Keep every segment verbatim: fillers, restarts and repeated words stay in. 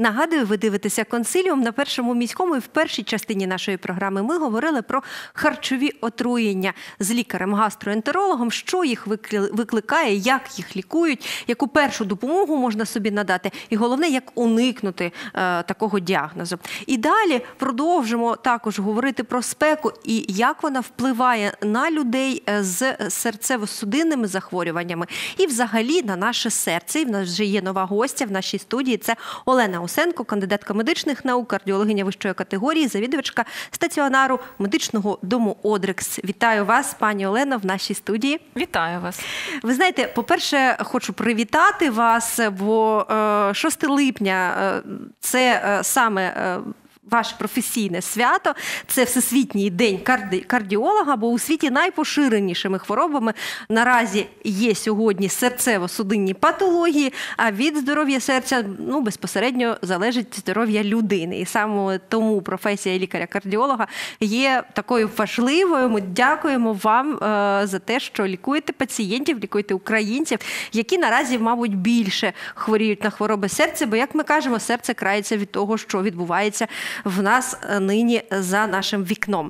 Нагадую, ви дивитеся «Консиліум» на Першому міському, і в першій частині нашої програми ми говорили про харчові отруєння з лікарем-гастроентерологом, що їх викликає, як їх лікують, яку першу допомогу можна собі надати і головне, як уникнути е, такого діагнозу. І далі продовжимо також говорити про спеку і як вона впливає на людей з серцево-судинними захворюваннями і взагалі на наше серце. І в нас вже є нова гостя в нашій студії. Це Олена Усенко, кандидатка медичних наук, кардіологиня вищої категорії, завідувачка стаціонару медичного дому «Одрекс». Вітаю вас, пані Олено, в нашій студії. Вітаю вас. Ви знаєте, по-перше, хочу привітати вас, бо шостого липня – це саме ваше професійне свято, це Всесвітній день карди... кардіолога, бо у світі найпоширенішими хворобами наразі є сьогодні серцево-судинні патології, а від здоров'я серця ну, безпосередньо залежить здоров'я людини. І саме тому професія лікаря-кардіолога є такою важливою. Ми дякуємо вам е, за те, що лікуєте пацієнтів, лікуєте українців, які наразі, мабуть, більше хворіють на хвороби серця, бо, як ми кажемо, серце крається від того, що відбувається в нас нині за нашим вікном.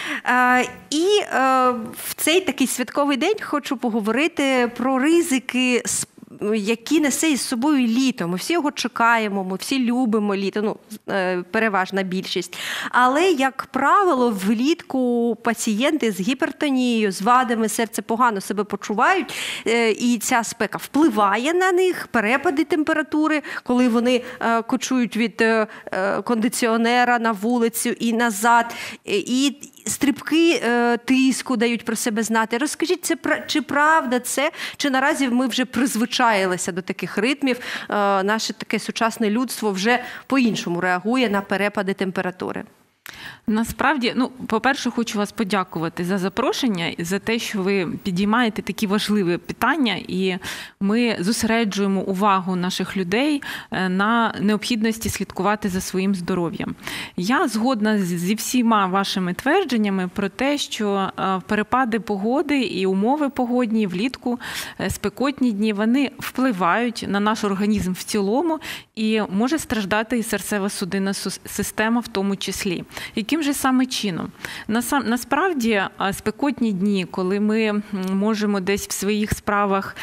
І в цей такий святковий день хочу поговорити про ризики, які несе із собою літо. Ми всі його чекаємо, ми всі любимо літо, ну, переважна більшість. Але, як правило, влітку пацієнти з гіпертонією, з вадами серця погано себе почувають, і ця спека впливає на них, перепади температури, коли вони кочують від кондиціонера на вулицю і назад, і стрибки е, тиску дають про себе знати. Розкажіть, це, чи правда це, чи наразі ми вже призвичаїлися до таких ритмів, е, наше таке сучасне людство вже по-іншому реагує на перепади температури? Насправді, ну, по-перше, хочу вас подякувати за запрошення, за те, що ви підіймаєте такі важливі питання, і ми зосереджуємо увагу наших людей на необхідності слідкувати за своїм здоров'ям. Я згодна зі всіма вашими твердженнями про те, що перепади погоди і умови погодні влітку, спекотні дні, вони впливають на наш організм в цілому, і може страждати і серцево-судинна система в тому числі. Яким же саме чином? Насправді, спекотні дні, коли ми можемо десь в своїх справах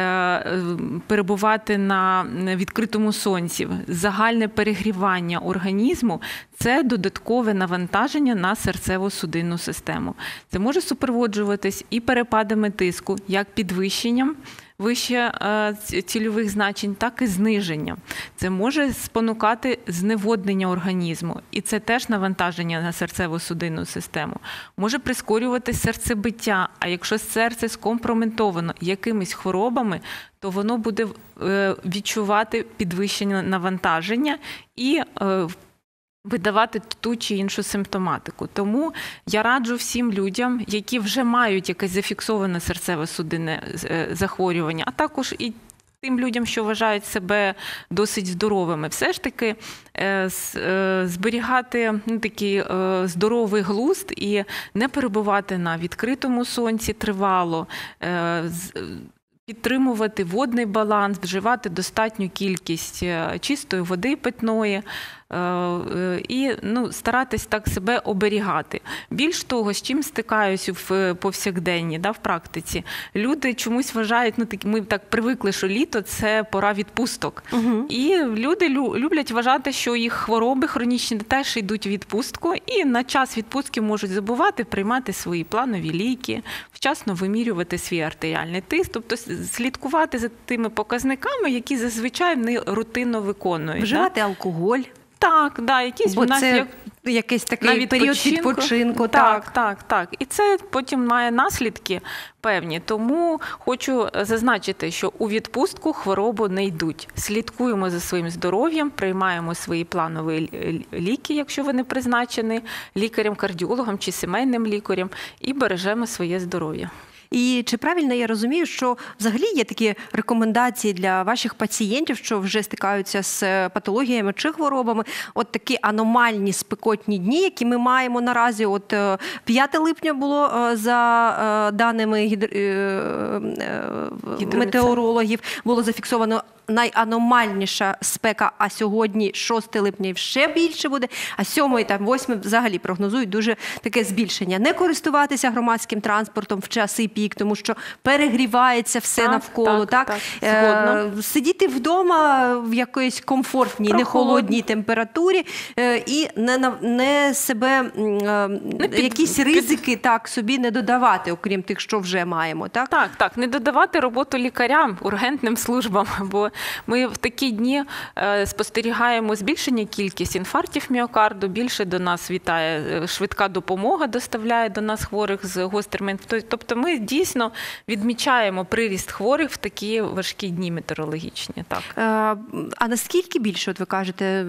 перебувати на відкритому сонці, загальне перегрівання організму – це додаткове навантаження на серцево-судинну систему. Це може супроводжуватись і перепадами тиску, як підвищенням вище цільових значень, так і зниження. Це може спонукати зневоднення організму, і це теж навантаження на серцево-судинну систему. Може прискорювати серцебиття, а якщо серце скомпрометовано якимись хворобами, то воно буде відчувати підвищення навантаження і видавати ту чи іншу симптоматику. Тому я раджу всім людям, які вже мають якесь зафіксоване серцево-судинне захворювання, а також і тим людям, що вважають себе досить здоровими, все ж таки зберігати ну, такий здоровий глузд і не перебувати на відкритому сонці тривало, підтримувати водний баланс, вживати достатню кількість чистої води питної і ну, старатись так себе оберігати. Більш того, з чим стикаюсь в повсякденні, да, в практиці, люди чомусь вважають, ну, так, ми так привикли, що літо – це пора відпусток. Угу. І люди люблять вважати, що їх хвороби хронічні теж йдуть у відпустку, і на час відпустки можуть забувати приймати свої планові ліки, вчасно вимірювати свій артеріальний тиск, тобто слідкувати за тими показниками, які зазвичай вони рутинно виконують. Вживати да? алкоголь. Так, да, якісь у нас це як якийсь такий період відпочинку. Так, так, так, так. І це потім має наслідки певні. Тому хочу зазначити, що у відпустку хворобу не йдуть. Слідкуємо за своїм здоров'ям, приймаємо свої планові ліки, якщо вони призначені лікарем, кардіологом чи сімейним лікарем, і бережемо своє здоров'я. І чи правильно я розумію, що взагалі є такі рекомендації для ваших пацієнтів, що вже стикаються з патологіями чи хворобами, от такі аномальні спекотні дні, які ми маємо наразі, от п'яте липня було за даними гідр... метеорологів, було зафіксовано найаномальніша спека, а сьогодні шостого липня ще більше буде, а сьомого та восьмого взагалі прогнозують дуже таке збільшення. Не користуватися громадським транспортом в часи пік, тому що перегрівається все так, навколо. Так, так? так, згодна. Е, сидіти вдома в якоїсь комфортній, не холодній температурі е, і не, не себе, е, не під, якісь ризики під... так, собі не додавати, окрім тих, що вже маємо. Так, так, так, не додавати роботу лікарям, ургентним службам, бо ми в такі дні е, спостерігаємо збільшення кількість інфарктів міокарду, більше до нас вітає швидка допомога, доставляє до нас хворих з гострими. Тобто ми дійсно відмічаємо приріст хворих в такі важкі дні метеорологічні. Так. Е, а наскільки більше, от ви кажете, е,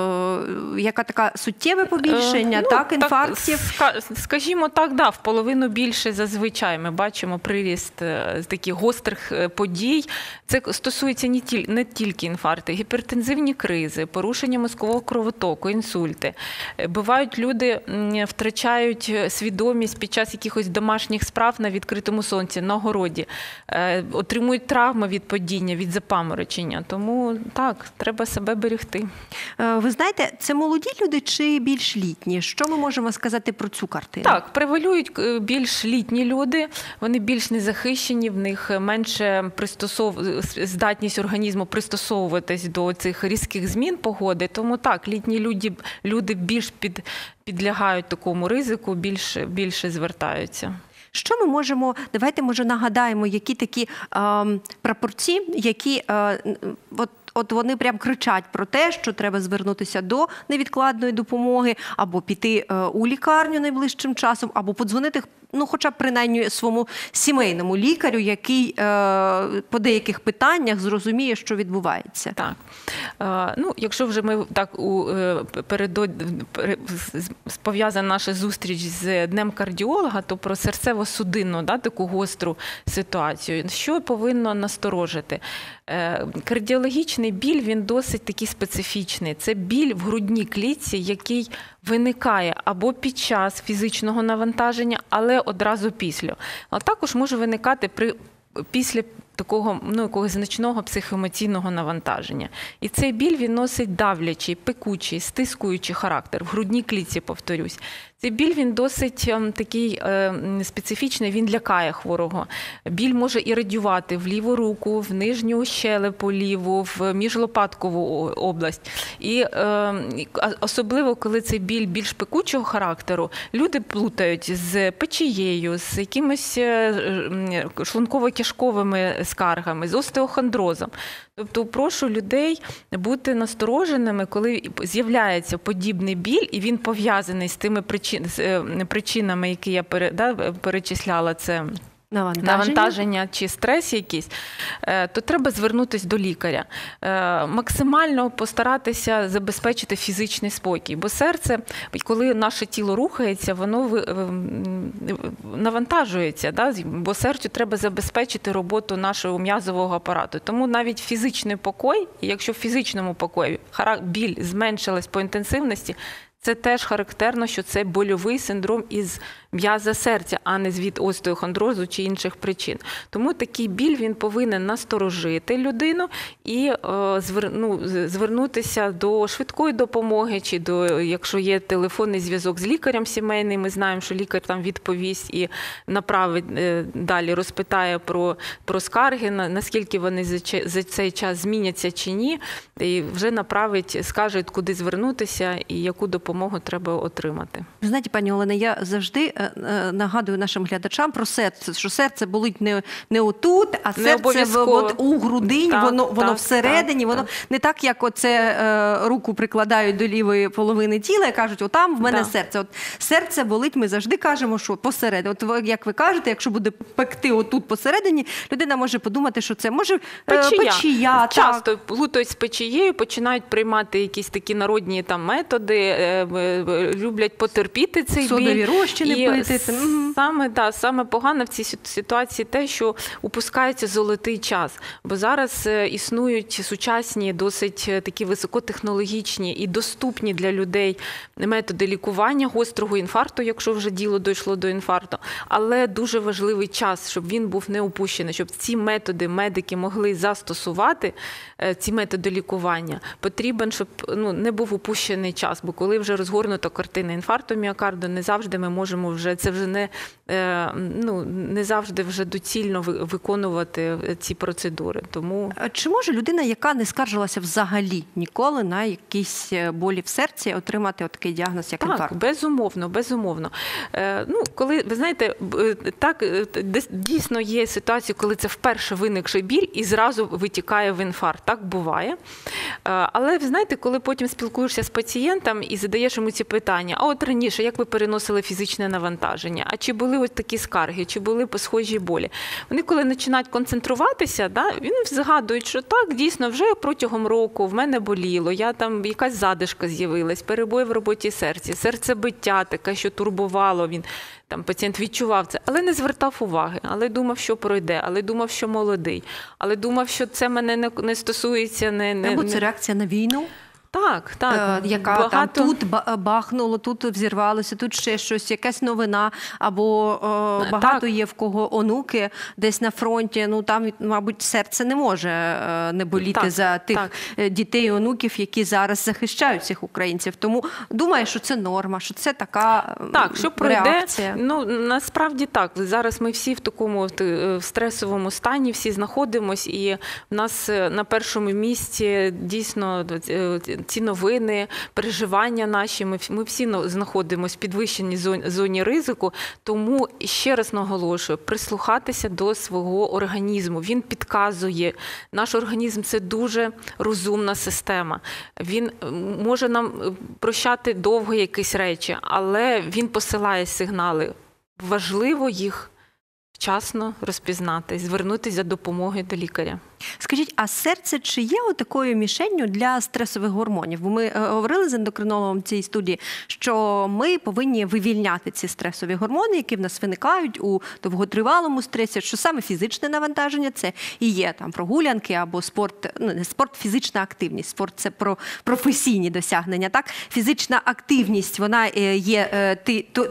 яка така суттєве побільшення, е, ну, так, інфарктів? Так, скажімо так, да, в половину більше зазвичай ми бачимо приріст таких гострих подій. Це стосується не, тіль, не тільки інфаркти, гіпертензивні кризи, порушення мозкового кровотоку, інсульти. Бувають люди втрачають свідомість під час якихось домашніх справ на відкритому сонці, на городі, отримують травми від падіння, від запаморочення. Тому так, треба себе берегти. Ви знаєте, це молоді люди чи більш літні? Що ми можемо сказати про цю картину? Так, превалюють більш літні люди, вони більш незахищені, в них менше пристосов... здатність організму пристосовуватись до цих різких змін погоди. Тому так, літні люди, люди більш під... підлягають такому ризику, більше, більше звертаються. Що ми можемо, давайте, може, нагадаємо, які такі е, прапорці, які е, от, от вони прям кричать про те, що треба звернутися до невідкладної допомоги, або піти е, у лікарню найближчим часом, або подзвонити, ну, хоча б принаймні своєму сімейному лікарю, який е, по деяких питаннях зрозуміє, що відбувається. Так. Е, ну, якщо вже ми так у е, передо... пов'язана наша зустріч з Днем кардіолога, то про серцево-судинну, да, таку гостру ситуацію. Що повинно насторожити? Е, кардіологічний біль, він досить такий специфічний. Це біль в грудній клітці, який виникає або під час фізичного навантаження, але одразу після. А також може виникати при, після такого, ну, якогось значного психоемоційного навантаження. І цей біль, він носить давлячий, пекучий, стискуючий характер. В грудній клітці, повторюсь. Цей біль, він досить ем, такий е, специфічний, він лякає хворого. Біль може і радіювати в ліву руку, в нижню щелепу ліву, в міжлопаткову область. І е, особливо, коли цей біль більш пекучого характеру, люди плутають з печією, з якимись шлунково-кишковими скаргами, з остеохондрозом. Тобто прошу людей бути настороженими, коли з'являється подібний біль, і він пов'язаний з тими причин, з причинами, які я пере, да, перечисляла, це навантаження. навантаження чи стрес якийсь, то треба звернутися до лікаря. Максимально постаратися забезпечити фізичний спокій, бо серце, коли наше тіло рухається, воно навантажується, да? Бо серцю треба забезпечити роботу нашого м'язового апарату. Тому навіть фізичний покой, якщо в фізичному покої біль зменшилась по інтенсивності, це теж характерно, що це больовий синдром із м'яза серця, а не від остеохондрозу чи інших причин. Тому такий біль, він повинен насторожити людину і е, звер, ну, звернутися до швидкої допомоги, чи до, якщо є телефонний зв'язок з лікарем сімейним, ми знаємо, що лікар там відповість і направить е, далі, розпитає про, про скарги, на, наскільки вони за, за цей час зміняться чи ні, і вже направить, скаже, куди звернутися і яку допомогу треба отримати. Ви знаєте, пані Олена, я завжди нагадую нашим глядачам про серце, що серце болить не, не отут, а не серце в, от, у грудині, так, воно, воно так, всередині, так, воно так. не так, як оце е, руку прикладають до лівої половини тіла і кажуть, отам в мене так. серце. От серце болить, ми завжди кажемо, що посередині. От як ви кажете, якщо буде пекти отут посередині, людина може подумати, що це може печія. печія Часто плутають з печією, починають приймати якісь такі народні там методи, люблять потерпіти цей біль. Содові розчини І пити. Саме, да, саме погано в цій ситуації те, що упускається золотий час. Бо зараз існують сучасні, досить такі високотехнологічні і доступні для людей методи лікування гострого інфаркту, якщо вже діло дійшло до інфаркту. Але дуже важливий час, щоб він був не упущений, щоб ці методи медики могли застосувати, ці методи лікування. Потрібен, щоб ну, не був упущений час, бо коли вже розгорнута картина інфаркту міокарду, не завжди ми можемо вже, це вже не, ну, не завжди вже доцільно виконувати ці процедури. Тому... Чи може людина, яка не скаржилася взагалі ніколи на якісь болі в серці, отримати такий діагноз, як інфаркт? Так, безумовно, безумовно. Ну, коли, ви знаєте, так, дійсно є ситуації, коли це вперше виникший біль і зразу витікає в інфаркт. Так буває. Але, ви знаєте, коли потім спілкуєшся з пацієнтом і задаєш йому ці питання, а от раніше, як ви переносили фізичне навантаження, а чи були ось такі скарги, чи були схожі болі? Вони, коли починають концентруватися, да, вони згадують, що так, дійсно, вже протягом року в мене боліло, я там, якась задишка з'явилась, перебої в роботі серця, серцебиття таке, що турбувало, він, там, пацієнт відчував це, але не звертав уваги, але думав, що пройде, але думав, що молодий, але думав, що це мене не, не стосується. Не, не, Або це реакція на війну? Так, так. Е, яка багато... там тут бахнуло, тут взірвалося, тут ще щось, якась новина, або е, багато так. є в кого онуки десь на фронті, ну там, мабуть, серце не може е, не боліти так, за тих так. дітей і онуків, які зараз захищають цих українців. Тому думаю, що це норма, що це така так, що пройде, реакція. Ну, насправді так. Зараз ми всі в такому в стресовому стані, всі знаходимось, і в нас на першому місці дійсно ці новини, переживання наші, ми, ми всі знаходимося в підвищеній зоні, зоні ризику, тому ще раз наголошую, прислухатися до свого організму. Він підказує. Наш організм – це дуже розумна система. Він може нам прощати довго якісь речі, але він посилає сигнали. Важливо їх вчасно розпізнати, звернутися за допомогою до лікаря. Скажіть, а серце чи є такою мішенню для стресових гормонів? Бо ми говорили з ендокринологом в цій студії, що ми повинні вивільняти ці стресові гормони, які в нас виникають у довготривалому стресі, що саме фізичне навантаження – це і є там прогулянки або спорт, ну не спорт, фізична активність. Спорт – це про професійні досягнення, так? Фізична активність, вона є ти, то,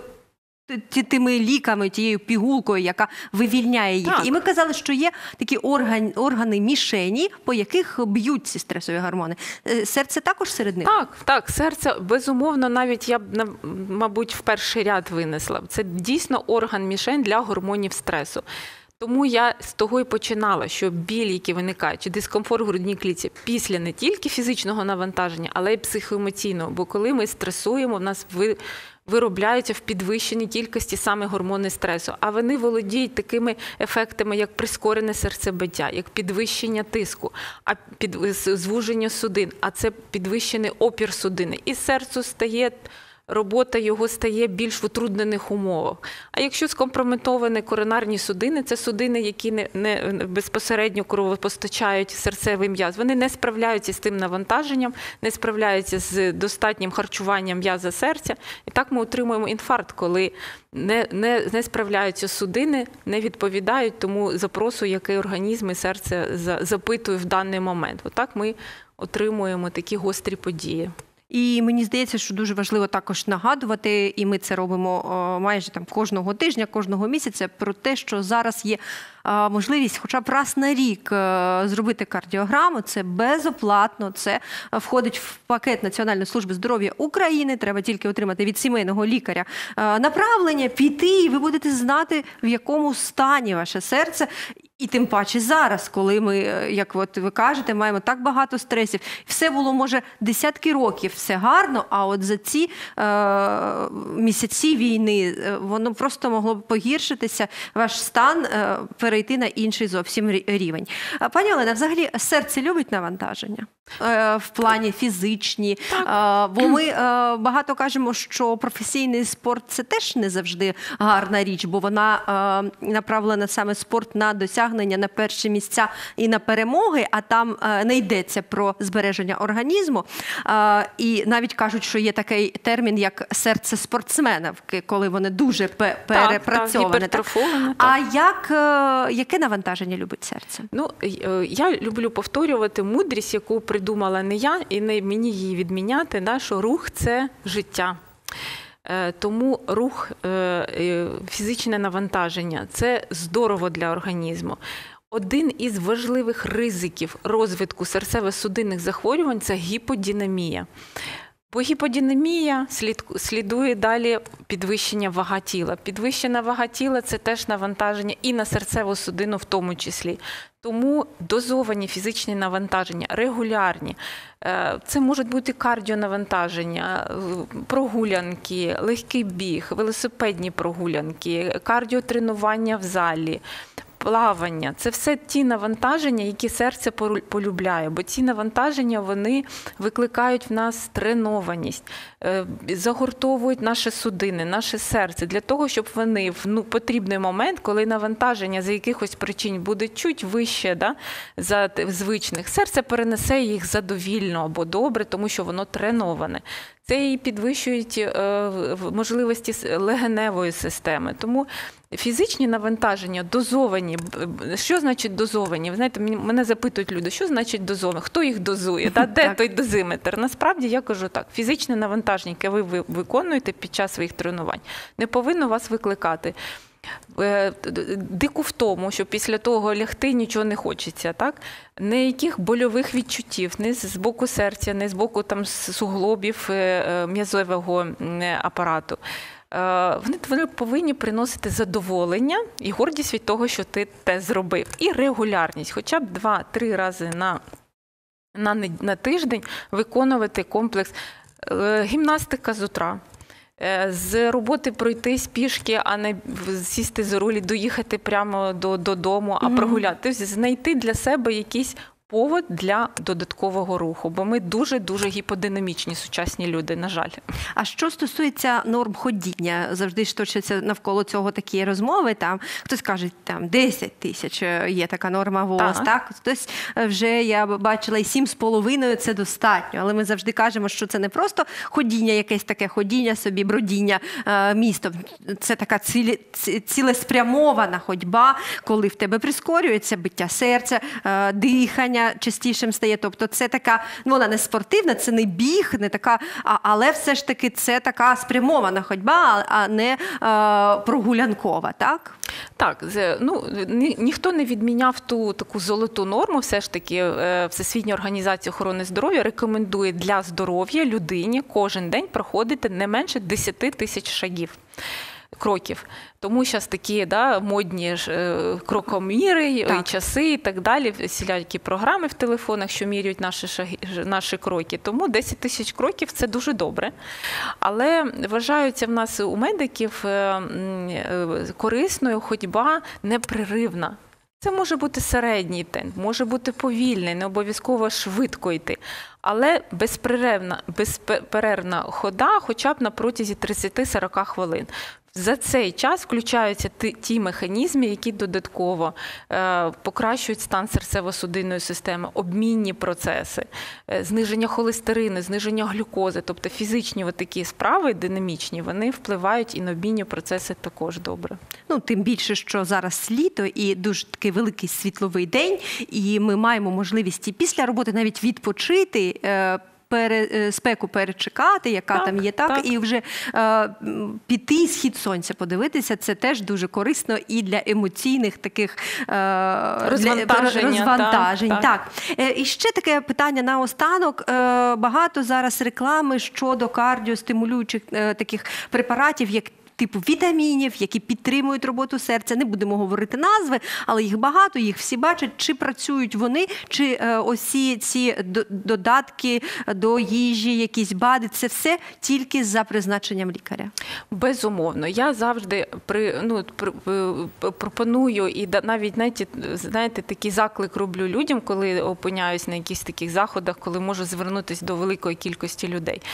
тими ліками, тією пігулкою, яка вивільняє їх. Так. І ми казали, що є такі орган, органи мішені, по яких б'ють ці стресові гормони. Серце також серед них? Так, так, серце, безумовно, навіть я б, мабуть, в перший ряд винесла. Це дійсно орган-мішень для гормонів стресу. Тому я з того і починала, що біль, який виникає, чи дискомфорт в грудній клітці після не тільки фізичного навантаження, але й психоемоційного. Бо коли ми стресуємо, в нас ви... виробляються в підвищеній кількості саме гормони стресу. А вони володіють такими ефектами, як прискорене серцебиття, як підвищення тиску, а під... звуження судин, а це підвищений опір судини. І серцю стає... робота його стає більш в утруднених умовах. А якщо скомпрометовані коронарні судини, це судини, які не, не безпосередньо кровопостачають серцевий м'яз, вони не справляються з тим навантаженням, не справляються з достатнім харчуванням м'яза серця. І так ми отримуємо інфаркт, коли не, не, не справляються судини, не відповідають тому запросу, який організм і серце запитує в даний момент. Отак ми отримуємо такі гострі події. І мені здається, що дуже важливо також нагадувати, і ми це робимо майже там кожного тижня, кожного місяця, про те, що зараз є можливість хоча б раз на рік зробити кардіограму. Це безоплатно, це входить в пакет Національної служби здоров'я України. Треба тільки отримати від сімейного лікаря направлення, піти, і ви будете знати, в якому стані ваше серце. І тим паче зараз, коли ми, як от ви кажете, маємо так багато стресів. Все було, може, десятки років, все гарно, а от за ці е, місяці війни воно просто могло б погіршитися, ваш стан е, перейти на інший зовсім рівень. Пані Олена, взагалі серце любить навантаження? Е, в плані фізичні. Е, бо ми е, багато кажемо, що професійний спорт – це теж не завжди гарна річ, бо вона е, направлена саме спорт на досягнення прагнення на перші місця і на перемоги, а там не йдеться про збереження організму. І навіть кажуть, що є такий термін, як серце спортсмена, коли вони дуже перепрацьоване. Так, так, а як, яке навантаження любить серце? Ну, я люблю повторювати мудрість, яку придумала не я, і не мені її відміняти, да, що рух – це життя. Тому рух, фізичне навантаження – це здорово для організму. Один із важливих ризиків розвитку серцево-судинних захворювань – це гіподинамія. Бо гіподинамія слідує далі підвищення вага тіла. Підвищена вага тіла – це теж навантаження і на серцеву судину в тому числі. Тому дозовані фізичні навантаження, регулярні. Це можуть бути кардіонавантаження, прогулянки, легкий біг, велосипедні прогулянки, кардіотренування в залі, плавання. Це все ті навантаження, які серце полюбляє, бо ці навантаження, вони викликають в нас тренованість, загортовують наші судини, наше серце, для того, щоб вони в ну, потрібний момент, коли навантаження за якихось причин буде чуть вище, да, за звичних, серце перенесе їх задовільно або добре, тому що воно треноване. Це і підвищують можливості легеневої системи. Тому фізичні навантаження дозовані. Що значить дозовані? Ви знаєте, мене запитують люди, що значить дозовані? Хто їх дозує? Та де той дозиметр? Насправді я кажу так, фізичне навантаження, яке ви виконуєте під час своїх тренувань, не повинно вас викликати дику втому, що після того лягти нічого не хочеться, так? Ніяких больових відчуттів, не з боку серця, не з боку там суглобів м'язового апарату. Вони, вони повинні приносити задоволення і гордість від того, що ти те зробив. І регулярність, хоча б два-три рази на, на, на тиждень виконувати комплекс гімнастика з утра. З роботи пройтись пішки, а не сісти за руль і доїхати прямо до, додому, а прогуляти. Тобто знайти для себе якийсь повод для додаткового руху, бо ми дуже-дуже гіподинамічні сучасні люди, на жаль. А що стосується норм ходіння, завжди ж точаться навколо цього такі розмови, там хтось каже, там десять тисяч є така норма ВОЗ, так. так? Хтось вже, я бачила, і сім з половиною це достатньо, але ми завжди кажемо, що це не просто ходіння, якесь таке ходіння собі, бродіння містом, це така цілі, цілеспрямована ходьба, коли в тебе прискорюється биття серця, дихання, частішим стає. Тобто це така, ну вона не спортивна, це не біг, не така, а, але все ж таки це така спрямована ходьба, а не а, прогулянкова, так? Так, ну, ні, ніхто не відміняв ту таку золоту норму, все ж таки Всесвітня організація охорони здоров'я рекомендує для здоров'я людині кожен день проходити не менше десять тисяч шагів. Кроків. Тому зараз такі да, модні ж, крокоміри, так. і часи і так далі, всілякі програми в телефонах, що міряють наші, шаги, наші кроки. Тому десять тисяч кроків – це дуже добре. Але вважаються в нас у медиків корисною ходьба непреривна. Це може бути середній темп, може бути повільний, не обов'язково швидко йти. Але безперервна, безперервна хода хоча б на протязі тридцять-сорок хвилин. За цей час включаються ті, ті механізми, які додатково е, покращують стан серцево-судинної системи, обмінні процеси, е, зниження холестерину, зниження глюкози. Тобто фізичні такі справи динамічні, вони впливають і на обмінні процеси також добре. Ну, тим більше, що зараз літо і дуже такий великий світловий день, і ми маємо можливість і після роботи навіть відпочити, е, Пере, спеку перечекати, яка так, там є, так, так. і вже е, піти схід сонця подивитися, це теж дуже корисно і для емоційних таких е, розвантажень. розвантажень. Так, так. Так. Е, і ще таке питання наостанок. Е, багато зараз реклами щодо кардіостимулюючих е, таких препаратів, як типу вітамінів, які підтримують роботу серця. Не будемо говорити назви, але їх багато, їх всі бачать. Чи працюють вони, чи е, осі ці додатки до їжі, якісь БАДи, це все тільки за призначенням лікаря? Безумовно. Я завжди при, ну, при, пропоную і навіть, знаєте, знаєте, такий заклик роблю людям, коли опиняюсь на якихось таких заходах, коли можу звернутися до великої кількості людей.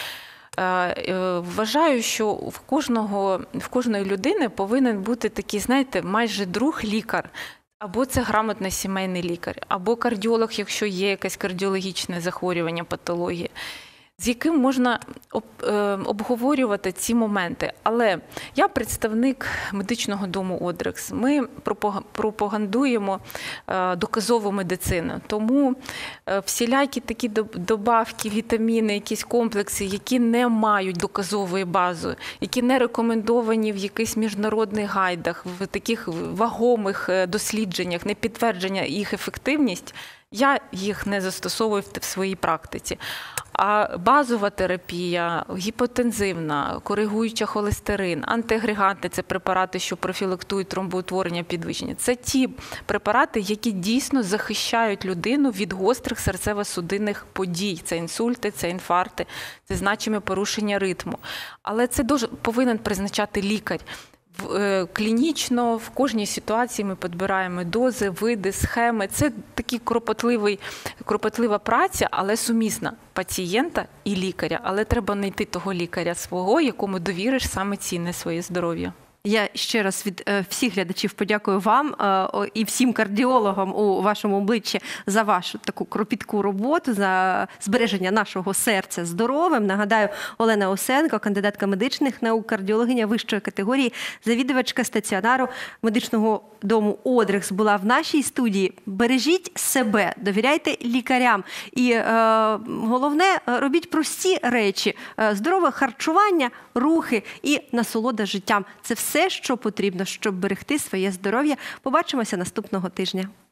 Вважаю, що в кожного, в кожної людини повинен бути такий, знаєте, майже друг-лікар. Або це грамотний сімейний лікар, або кардіолог, якщо є якесь кардіологічне захворювання, патологія, з яким можна обговорювати ці моменти. Але я представник медичного дому «Одрекс». Ми пропагандуємо доказову медицину. Тому всілякі такі добавки, вітаміни, якісь комплекси, які не мають доказової бази, які не рекомендовані в якихось міжнародних гайдах, в таких вагомих дослідженнях, не підтвердження їх ефективність, я їх не застосовую в своїй практиці. А базова терапія, гіпотензивна, коригуюча холестерин, антиагреганти – це препарати, що профілактують тромбоутворення, підвищення. Це ті препарати, які дійсно захищають людину від гострих серцево-судинних подій. Це інсульти, це інфаркти, це значиме порушення ритму. Але це дуже повинен призначати лікар. Клінічно, в кожній ситуації ми підбираємо дози, види, схеми. Це такий кропотливий, кропотлива праця, але сумісна пацієнта і лікаря. Але треба знайти того лікаря свого, якому довіриш саме цінне своє здоров'я. Я ще раз від всіх глядачів подякую вам і всім кардіологам у вашому обличчі за вашу таку кропітку роботу, за збереження нашого серця здоровим. Нагадаю, Олена Осенко, кандидатка медичних наук, кардіологиня вищої категорії, завідувачка стаціонару медичного дому «Одрекс» була в нашій студії. Бережіть себе, довіряйте лікарям. І е, головне, робіть прості речі. Здорове харчування, рухи і насолода життям. Це все, що потрібно, щоб берегти своє здоров'я. Побачимося наступного тижня.